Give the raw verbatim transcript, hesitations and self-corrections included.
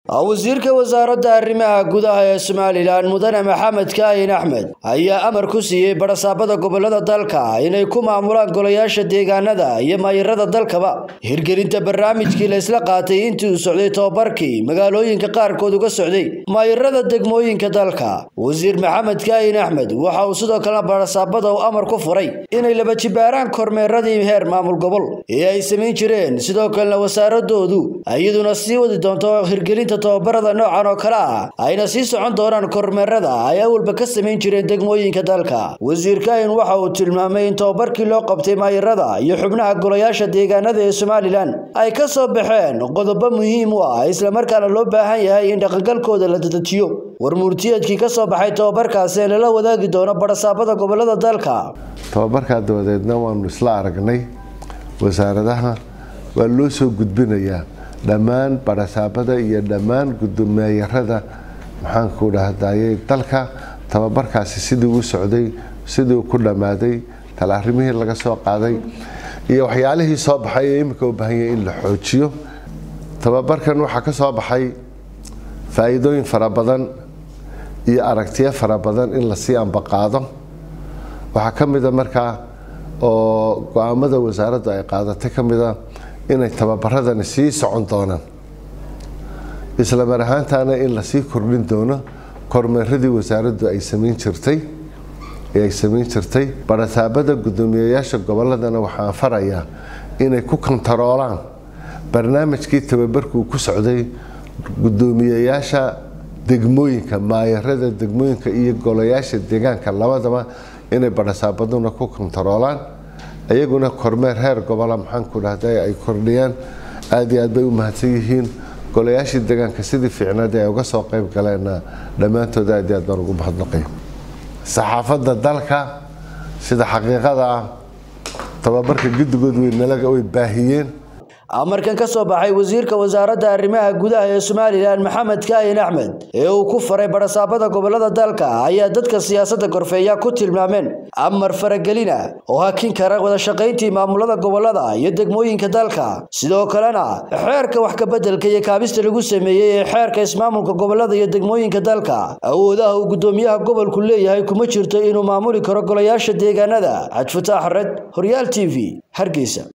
wasiirka wasaaradda arrimaha gudaha ee Soomaaliland Mudane Maxamed Kaahin Axmed ayaa amar ku siiyay barasaabada gobolada dalka inay ku maamulaan golayaasha deegaanada iyo maayirada dalkaba hirgelinta barnaamijkii la isla qaatay intii uu socday tababarkii magaalooyinka qaarkood uga socday maayirada degmooyinka dalka. Wasiir Maxamed Kaahin Axmed waxa uu sidoo kale barasaabada uu amar ku furay inay laba jibaaraan kormeeradii heer maamul gobol ee ay sameyn jireen, sidoo kale wasaaradoodu ayaduna sii wadi doonto hirgelinta tababarada noocan oo kale ah ayna sii socon doonaan kormeerada ay awalba ka sameyn jireen degmooyinka dalka. Wasiirka in waxa uu tilmaamay in tababarkii loo qabtay maayirada iyo xubnaha golayaasha deegaanada ee Soomaaliland ay ka soo baxeen qodobo muhiim u ah isla markaana loo baahan yahay in dhaqangalkooda la dedejiyo. warmurtiyeedkii ka soo baxay tababarkaas ee la wadaagi doono barasaabada gobolada dalka. tababarka dawladeedna waanu isla aragnay, wasaaradaha waa loo soo gudbinayaa dhammaan barasaabada iyo dhammaan gudoomiyayaasha maxaan ku dhahdayay dalka. tababarkaasi sidii uu socday, sidii uu ku dhamaaday, talaarimihii laga soo qaaday iyo waxyaalihii soo baxay ee imika u baahan yahay in la xoojiyo. tababarkan waxa ka soo baxay faa'iidooyin fara badan iyo aragtiyo fara badan in la sii ambaqaado. waxa kamid ah markaa oo go'aamada wasaaraddu ay qaadatay kamid ah inay tababaradani sii socon doonaan, isla mar ahaantaana in la sii kordhin doono kormeeradii wasaaraddu ay sameyn jirtay ee ay sameyn jirtay. barasaabada gudoomiyayaasha goboladana waxaan farayaa inay ku kontaroolaan barnaamijkii tababarku ku socday gudoomiyayaasha degmooyinka, maayirada degmooyinka iyo golayaasha deegaanka labadaba inay barasaabaduna ku kontaroolaan, ayaguna kormeer heer gobola maxaan ku dhahday ay kordhiyaan. aad iyo aad bay u mahadsan yihiin golayaasha deegaanka sidii fiicnaad ay uga soo qayb galeen dhamaantood. aad iyo aad baan ugu mahadnaqay saxaafadda dalka sida xaqiiqada ah tababarka guddigood way nalaga way baahiyeen. amarkan ka soo baxay wasiirka wasaaradda arrimaha gudaha ee Soomaaliland Maxamed Kaahin Axmed ee uu ku faray barasaabada gobolada dalka ayaa dadka siyaasadda korfeeya ku tilmaameen amar faragelina oo hakin kara wada shaqayntii maamulada gobolada iyo degmooyinka dalka. sidoo kalena xeerka wax ka bedelka iyo kaabista lagu sameeyay ee xeerka ismaamulka gobolada iyo degmooyinka dalka awoodaha uu gudoomiyaha gobolku leeyahay kuma jirto inuu maamuli karo golayaasha deegaanada. Cabdi Fataax Red, Horyaal T V, Hargeysa.